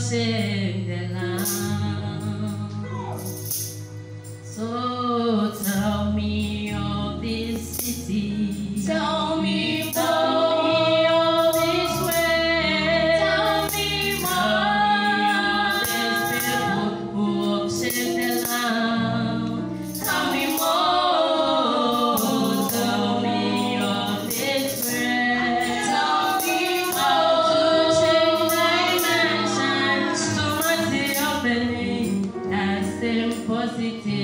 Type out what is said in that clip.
worship the Lamb. So tell me of this city. Tell me of this way. Tell me more. These people who worship the Lamb. Tell me more. Tell me of this way. Tell me how to change dimensions to mighty opening. That's impossible.